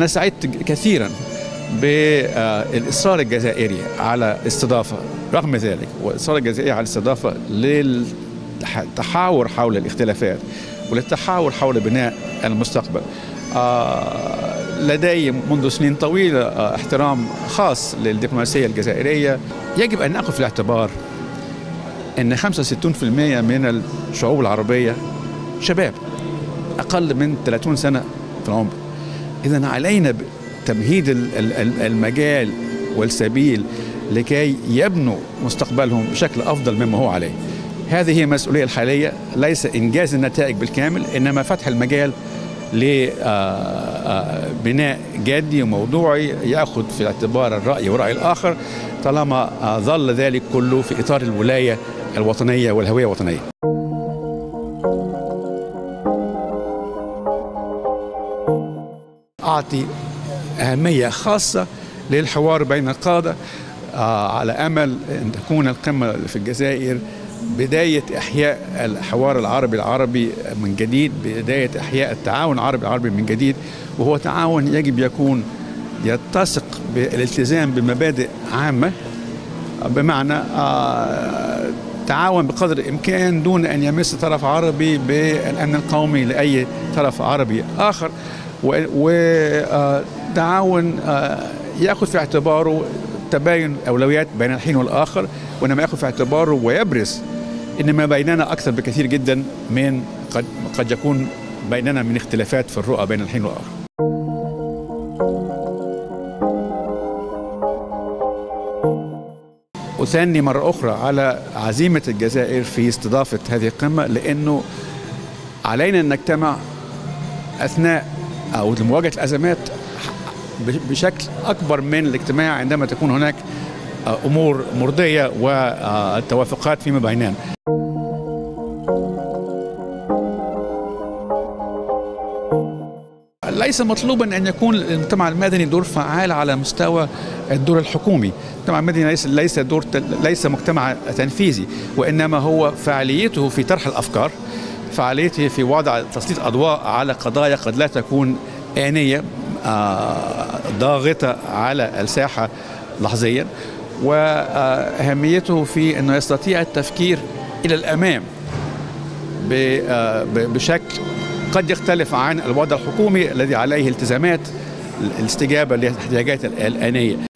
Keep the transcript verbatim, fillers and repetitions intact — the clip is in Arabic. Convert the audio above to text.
أنا سعدت كثيرا بالإصرار الجزائري على استضافة، رغم ذلك والإصرار الجزائري على الاستضافة للتحاور حول الاختلافات وللتحاور حول بناء المستقبل. لدي منذ سنين طويلة احترام خاص للدبلوماسية الجزائرية. يجب أن نأخذ في الاعتبار أن خمسة وستين بالمئة من الشعوب العربية شباب أقل من ثلاثين سنة في العمر. إذن علينا تمهيد المجال والسبيل لكي يبنوا مستقبلهم بشكل أفضل مما هو عليه. هذه هي المسؤولية الحالية، ليس إنجاز النتائج بالكامل، إنما فتح المجال لبناء جادي وموضوعي يأخذ في الاعتبار الرأي ورأي الآخر، طالما ظل ذلك كله في إطار الولاية الوطنية والهوية الوطنية. أعطي أهمية خاصة للحوار بين القادة على أمل أن تكون القمة في الجزائر بداية إحياء الحوار العربي العربي من جديد، بداية إحياء التعاون العربي العربي من جديد، وهو تعاون يجب يكون يتسق بالالتزام بمبادئ عامة، بمعنى تعاون بقدر الإمكان دون أن يمس طرف عربي بالأمن القومي لأي طرف عربي آخر، وتعاون يأخذ في اعتباره تباين أولويات بين الحين والآخر، وإنما يأخذ في اعتباره ويبرز إن ما بيننا أكثر بكثير جدا من قد, قد يكون بيننا من اختلافات في الرؤى بين الحين والآخر. أثني مرة أخرى على عزيمة الجزائر في استضافة هذه القمة، لأنه علينا أن نجتمع أثناء أو لمواجهة الأزمات بشكل أكبر من الاجتماع عندما تكون هناك أمور مرضية والتوافقات فيما بيننا. ليس مطلوبا أن يكون المجتمع المدني دور فعال على مستوى الدور الحكومي. المجتمع المدني ليس ليس دور ليس مجتمع تنفيذي، وإنما هو فعاليته في طرح الأفكار، فعاليته في وضع تسليط أضواء على قضايا قد لا تكون آنية ضاغطة على الساحة لحظيا، وأهميته في أنه يستطيع التفكير إلى الأمام بشكل قد يختلف عن الوضع الحكومي الذي عليه التزامات الاستجابة للاحتياجات الآنية.